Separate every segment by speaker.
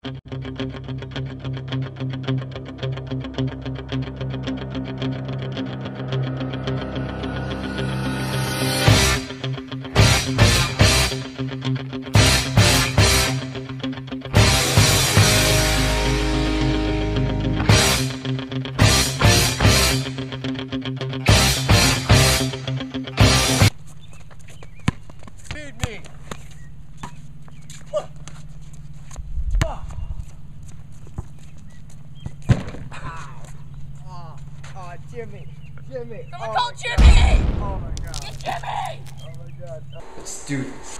Speaker 1: Feed me. Oh, Jimmy. Jimmy.
Speaker 2: Someone call Jimmy!
Speaker 1: Oh my god.
Speaker 2: Get Jimmy!
Speaker 1: Oh my god.
Speaker 3: Let's do this.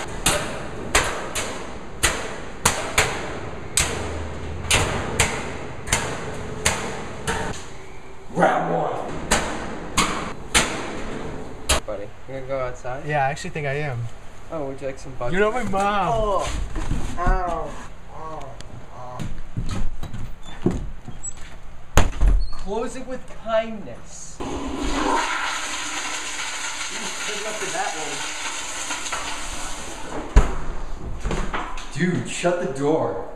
Speaker 3: Round one.
Speaker 4: Buddy, you gonna go outside?
Speaker 1: Yeah, I actually think I am.
Speaker 4: Oh, would you like some bugs?
Speaker 1: You're not my mom.
Speaker 4: Oh. Ow. Oh. Close it with kindness. Couldn't look at that one.
Speaker 3: Dude, shut the door.